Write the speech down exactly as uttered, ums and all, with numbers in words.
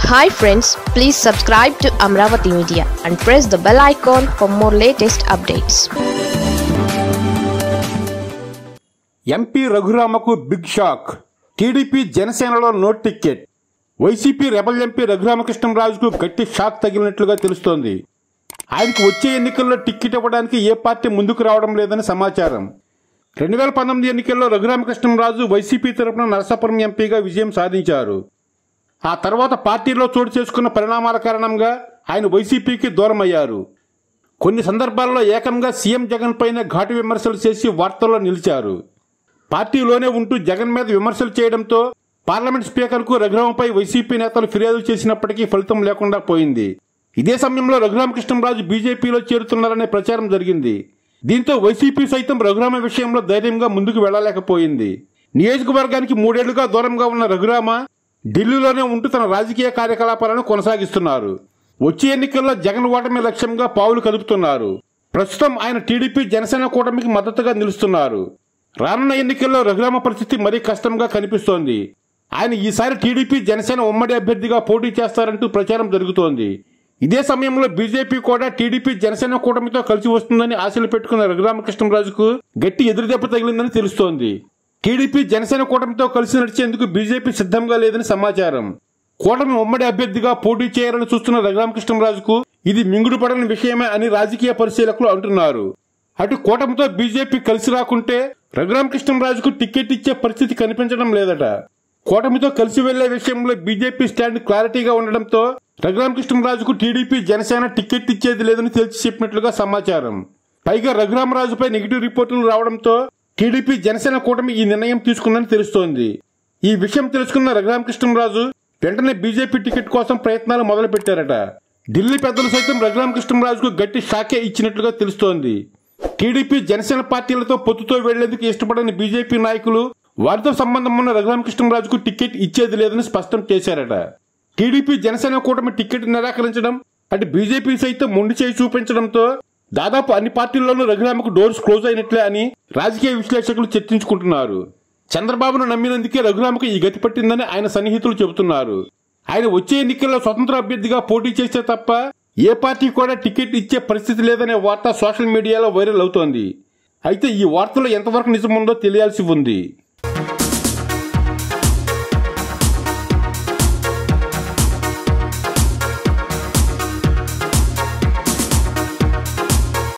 Hi friends, please subscribe to Amravati Media and press the bell icon for more latest updates. MP రఘురామకు big shock. TDP జనసేనలో no ticket. YCP rebel MP రఘురామకృష్ణంరాజుకు గట్టి shock తగిలినట్లుగా తెలుస్తోంది. ఆయనకు వచ్చే ఎన్నికల్లో ticket ఇవ్వడానికి ఏ పార్టీ ముందుకు రావడం లేదని సమాచారం. రెండు వేల పంతొమ్మిది ఎన్నికల్లో రఘురామకృష్ణంరాజు వైసీపీ తరపున నరసాపురం ఎంపీగా విజయం సాధించారు. ఆ తర్వాత పార్టీలో చోటు చేసుకున్న పరిణామాల కారణంగా ఆయన వైసీపీకి దూరం అయ్యారు. కొన్ని సందర్భాల్లో ఏకంగా సీఎం జగన్ పైన ఘాటు విమర్శలు చేసి వార్తల్లో నిలిచారు. పార్టీలోనే ఉంటూ జగన్ మీద విమర్శలు చేయడంతో పార్లమెంట్ స్పీకర్కు రఘురామపై వైసీపీ నేతలు ఫిర్యాదు చేసినప్పటికీ ఫలితం లేకుండా పోయింది. ఇదే సమయంలో రఘురామకృష్ణంరాజు బీజేపీలో చేరుతున్నారనే ప్రచారం జరిగింది. దీంతో వైసీపీ సైతం రఘురామ విషయంలో ధైర్యంగా ముందుకు వెళ్లలేకపోయింది. నియోజకవర్గానికి మూడేళ్లుగా దూరంగా ఉన్న రఘురామ ఢిల్లీలోనే ఉంటూ తన రాజకీయ కార్యకలాపాలను కొనసాగిస్తున్నారు. వచ్చే ఎన్నికల్లో జగన్ ఓటమి లక్ష్యంగా పావులు కదుపుతున్నారు. ప్రస్తుతం ఆయన టీడీపీ జనసేన కూటమికి మద్దతుగా నిలుస్తున్నారు. రానున్న ఎన్నికల్లో రఘురామ పరిస్థితి మరీ కష్టంగా కనిపిస్తోంది. ఆయన ఈసారి టీడీపీ జనసేన ఉమ్మడి అభ్యర్థిగా పోటీ చేస్తారంటూ ప్రచారం జరుగుతోంది. ఇదే సమయంలో బీజేపీ కూడా టీడీపీ జనసేన కూటమితో కలిసి వస్తుందని ఆశలు పెట్టుకున్న రఘురామకృష్ణంరాజుకు గట్టి ఎదురుదెబ్బ తగిలిందని తెలుస్తోంది. టీడీపీ జనసేన కూటమితో కలిసి నడిచేందుకు బీజేపీ సిద్ధంగా లేదని సమాచారం. కూటమి ఉమ్మడి అభ్యర్థిగా పోటీ చేయాలని చూస్తున్న రఘురామకృష్ణంరాజుకు ఇది మింగుడు పడని విషయమే అని రాజకీయ పరిశీలకులు అంటున్నారు. అటు కూటమితో బీజేపీ కలిసి రాకుంటే రఘురామకృష్ణంరాజుకు టికెట్ ఇచ్చే పరిస్థితి కనిపించడం లేదట. కూటమితో కలిసి వెళ్లే విషయంలో బీజేపీ స్టాండ్ క్లారిటీగా ఉండడంతో రఘురామకృష్ణంరాజుకు టీడీపీ జనసేన టికెట్ ఇచ్చేది లేదని తేల్చి చెప్పినట్లుగా సమాచారం. పైగా రఘురామరాజుపై నెగిటివ్ రిపోర్టులు రావడంతో టీడీపీ జనసేన కూటమి ఈ నిర్ణయం తీసుకుందని తెలుస్తోంది. ఈ విషయం తెలుసుకున్న రఘురామకృష్ణంరాజు వెంటనే బీజేపీ టికెట్ కోసం ప్రయత్నాలు మొదలు పెట్టారట. ఢిల్లీ పెద్దలు సైతం రఘురామకృష్ణంరాజుకు గట్టి షాకే ఇచ్చినట్లుగా తెలుస్తోంది. టీడీపీ జనసేన పార్టీలతో పొత్తుతో వెళ్లేందుకు ఇష్టపడని బీజేపీ నాయకులు వారితో సంబంధం ఉన్న రఘురామకృష్ణంరాజుకు టికెట్ ఇచ్చేది లేదని స్పష్టం చేశారట. టీడీపీ జనసేన కూటమి టికెట్ నిరాకరించడం, అటు బీజేపీ సైతం మొండి చేయి చూపించడంతో దాదాపు అన్ని పార్టీల్లోనూ రఘురామకు డోర్స్ క్లోజ్ అయినట్లే అని రాజకీయ విశ్లేషకులు చర్చించుకుంటున్నారు. చంద్రబాబును నమ్మినందుకే రఘురామకు ఈ గతి పట్టిందని ఆయన సన్నిహితులు చెబుతున్నారు. ఆయన వచ్చే ఎన్నికల్లో స్వతంత్ర అభ్యర్థిగా పోటీ చేస్తే తప్ప ఏ పార్టీ కూడా టికెట్ ఇచ్చే పరిస్థితి లేదనే వార్త సోషల్ మీడియాలో వైరల్ అవుతోంది. అయితే ఈ వార్తలో ఎంతవరకు నిజముందో తెలియాల్సి ఉంది.